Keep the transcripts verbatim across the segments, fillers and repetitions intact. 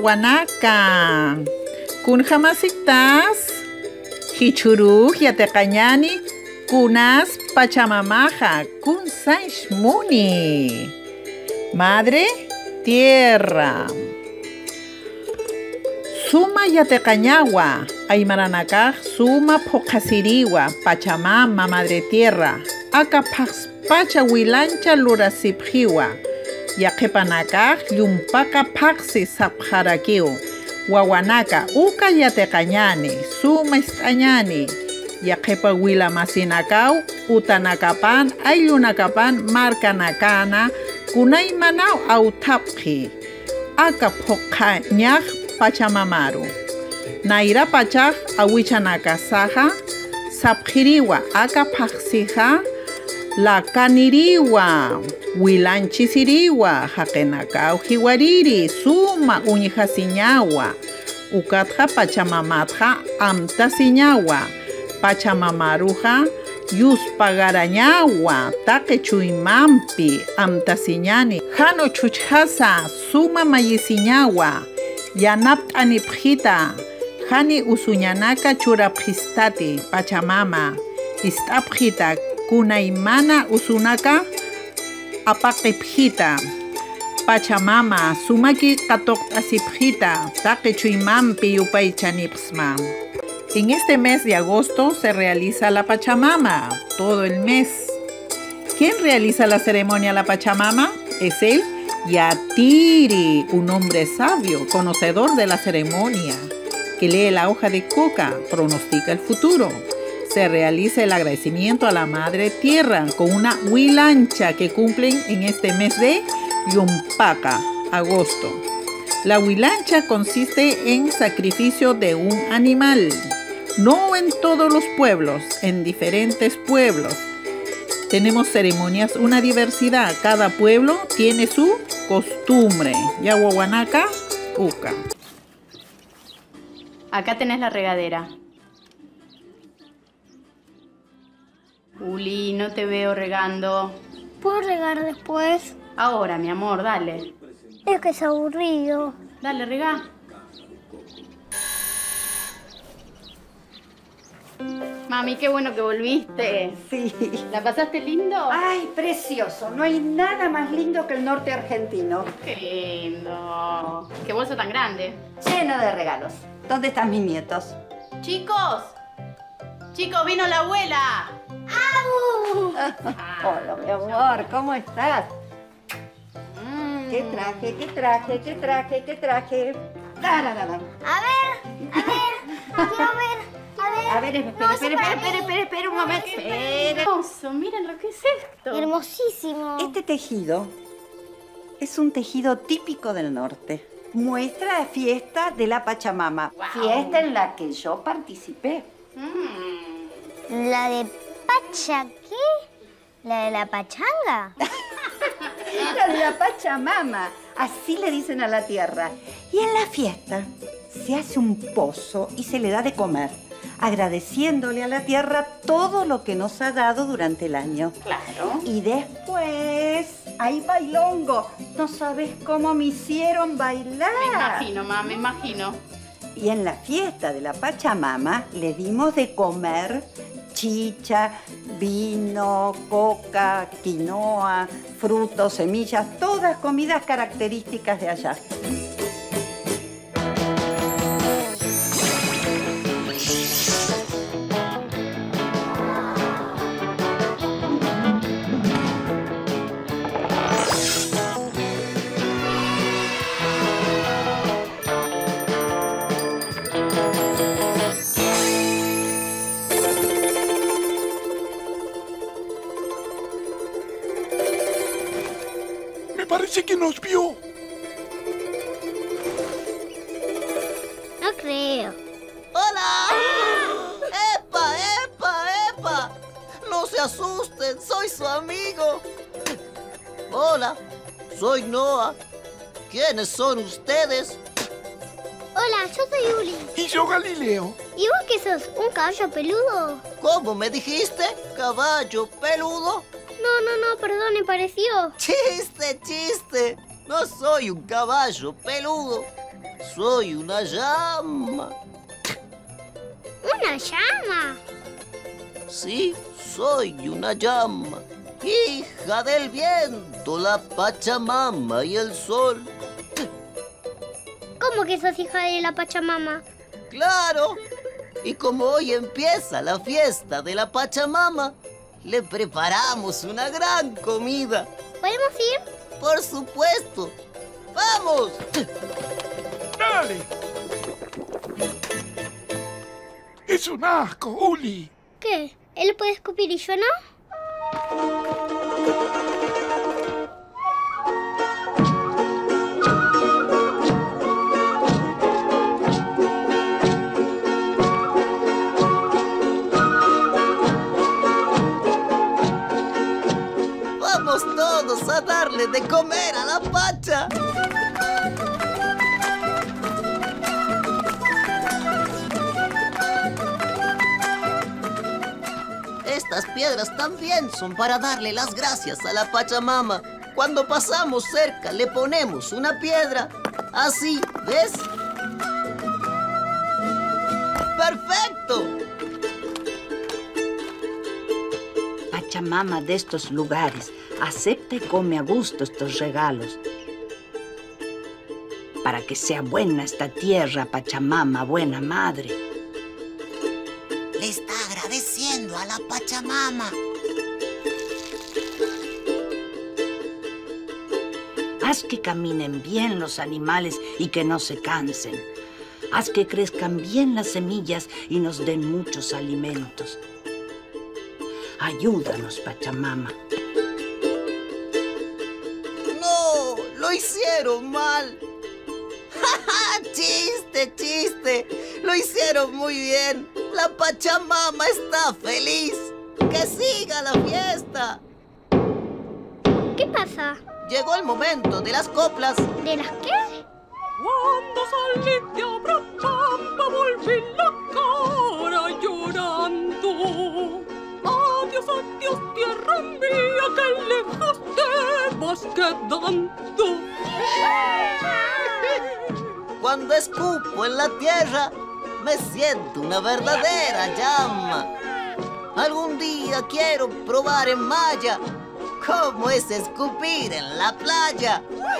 wawanaka. Kun jamasitas. Hichuru yateqañani. Kunas pachamamaja. Kun saishmuni. Madre tierra. Suma yateqañawa. Aymaranakaj suma pokasiriwa. Pachamama madre tierra. Aka pacha wilancha lurasipjiwa. Yaqipanakaj llumpaka paksi sapjarakiw. Wawanaka uka yateqañani. Suma ist'añani. Yaqipa wilamasinakaw. Utanakapan ayllunakapan markanakana. Kunaymanaw autapji. Aka pokañaj pachamamaru. Naira pachaj awichanakasaja. Sapjiriwa aka paksija. La caniriwa, wilanchisiriwa, jakenakau jiwariri, suma uñijasiñawa, ukatja pachamamatja amtasiñawa, pachamamaruja yuspagarañawa, taquechuimampi, amtasiñani, jano chuchjasa, suma mayisiñawa, yanaptanipjita, jani usuñanaka churapjistati, pachamama, istapjita, kunaymana usunaka apaqipjita. Pachamama sumaki qatoqt'asipjita taqichuymampi yupaychanipsma. En este mes de agosto se realiza la Pachamama, todo el mes. ¿Quién realiza la ceremonia la Pachamama? Es el Yatiri, un hombre sabio, conocedor de la ceremonia, que lee la hoja de coca, pronostica el futuro. Se realiza el agradecimiento a la Madre Tierra con una huilancha que cumplen en este mes de Yumpaca, agosto. La huilancha consiste en sacrificio de un animal, no en todos los pueblos, en diferentes pueblos. Tenemos ceremonias, una diversidad, cada pueblo tiene su costumbre. Yahuahuanaca, uca. Acá tenés la regadera. Uli, no te veo regando. ¿Puedo regar después? Ahora, mi amor, dale. Es que es aburrido. Dale, regá. Mami, qué bueno que volviste. Sí. ¿La pasaste lindo? Ay, precioso. No hay nada más lindo que el norte argentino. Qué lindo. Qué bolsa tan grande. Lleno de regalos. ¿Dónde están mis nietos? Chicos. Chicos, vino la abuela. ¡Au! Hola, mi amor, ¿cómo estás? Mm. ¿Qué traje, qué traje, qué traje, qué traje? Tararara. A ver, a ver, quiero ver, a ver. A ver, espera, No, espera, para espera, mí. espera, espera, espera un momento. Espera. Hermoso, miren lo que es esto. Hermosísimo. Este tejido es un tejido típico del norte. Muestra la fiesta de la Pachamama. Wow. Fiesta en la que yo participé. Mm. ¿La de Pacha qué? ¿La de la pachanga? La de la Pachamama, así le dicen a la tierra. Y en la fiesta se hace un pozo y se le da de comer, agradeciéndole a la tierra todo lo que nos ha dado durante el año. Claro. Y después hay bailongo. No sabes cómo me hicieron bailar. Me imagino, mamá, me imagino. Y en la fiesta de la Pachamama le dimos de comer chicha, vino, coca, quinoa, frutos, semillas, todas comidas características de allá. Parece que nos vio. No creo. ¡Hola! ¡Epa, epa, epa! No se asusten, soy su amigo. Hola, soy Noah. ¿Quiénes son ustedes? Hola, yo soy Uli. Y yo Galileo. ¿Y vos qué sos? ¿Un caballo peludo? ¿Cómo me dijiste? ¿Caballo peludo? No, no, no, perdón, me pareció. ¡Chiste, chiste! No soy un caballo peludo. Soy una llama. ¿Una llama? Sí, soy una llama. Hija del viento, la Pachamama y el sol. ¿Cómo que sos hija de la Pachamama? ¡Claro! Y como hoy empieza la fiesta de la Pachamama, le preparamos una gran comida. ¿Podemos ir? ¡Por supuesto! ¡Vamos! ¡Dale! Es un asco, Uli. ¿Qué? ¿Él puede escupir y yo no? ¡Vamos todos a darle de comer a la Pacha! Estas piedras también son para darle las gracias a la Pachamama. Cuando pasamos cerca le ponemos una piedra. Así, ¿ves? ¡Perfecto! Pachamama de estos lugares, acepta y come a gusto estos regalos. Para que sea buena esta tierra, Pachamama, buena madre. Le está agradeciendo a la Pachamama. Haz que caminen bien los animales y que no se cansen. Haz que crezcan bien las semillas y nos den muchos alimentos. Ayúdanos, Pachamama. ¡No! ¡Lo hicieron mal! ¡Ja, ja! ¡Chiste, chiste! ¡Lo hicieron muy bien! ¡La Pachamama está feliz! ¡Que siga la fiesta! ¿Qué pasa? Llegó el momento de las coplas. ¿De las qué? Cuando salí de Abrapampa volví la cara llorando. Adiós, adiós, tierra mía, que lejos te vas quedando. Cuando escupo en la tierra, me siento una verdadera llama. Algún día quiero probar en Maya cómo es escupir en la playa.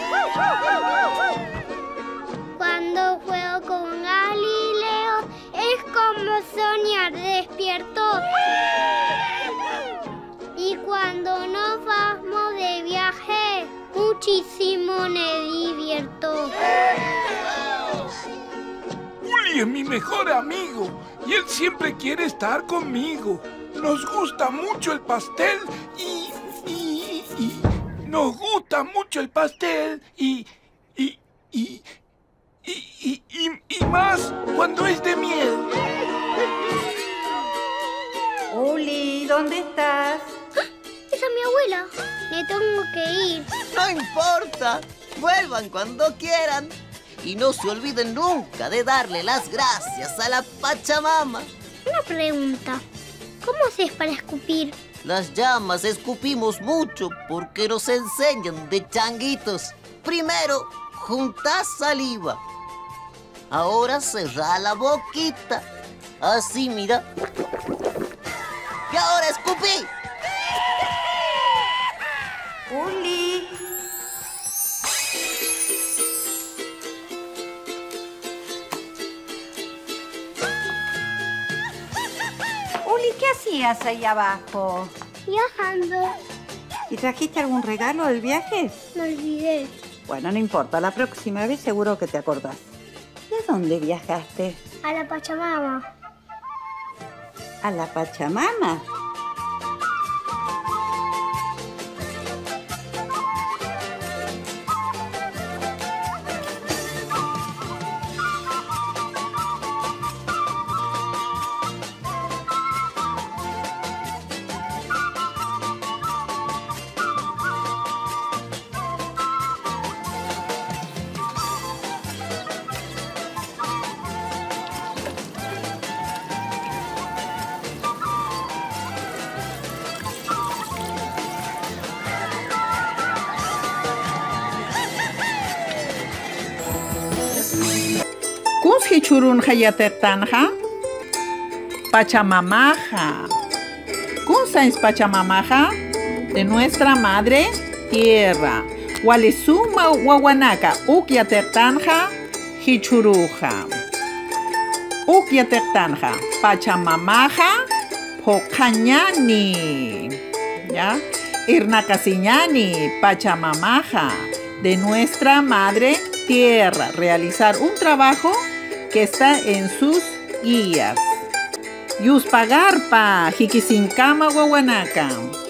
Cuando juego con Galileo es como soñar despierto. Y cuando nos vamos de viaje, muchísimo me divierto. Uli es mi mejor amigo y él siempre quiere estar conmigo. Nos gusta mucho el pastel y... y... y nos gusta mucho el pastel y... y... y... y, y, y, y más cuando es de miel. Uli, ¿dónde estás? Esa es mi abuela. Me tengo que ir. No importa, vuelvan cuando quieran. Y no se olviden nunca de darle las gracias a la Pachamama. Una pregunta. ¿Cómo haces para escupir? Las llamas escupimos mucho porque nos enseñan de changuitos. Primero, juntás saliva. Ahora cerrá la boquita. Así, mira. Y ahora escupí. Uli. Uli, ¿qué hacías ahí abajo? Viajando. ¿Y trajiste algún regalo del viaje? Me olvidé. Bueno, no importa, la próxima vez seguro que te acordás. ¿Y a dónde viajaste? A la Pachamama. ¿A la Pachamama? Dios hichurunja yatertanja. Pachamamaja. ¿Cómo es Pachamamaja? De nuestra madre tierra. Walisuma wawanaka ukyatertanja hichuruja. Ukyatertanja. Pachamamaja pokañani. ¿Ya? Irnacasiñani, Pachamamaja, de nuestra madre tierra. Realizar un trabajo que está en sus guías. Yuspagarpa, Jiquisincama, Guaguanaca.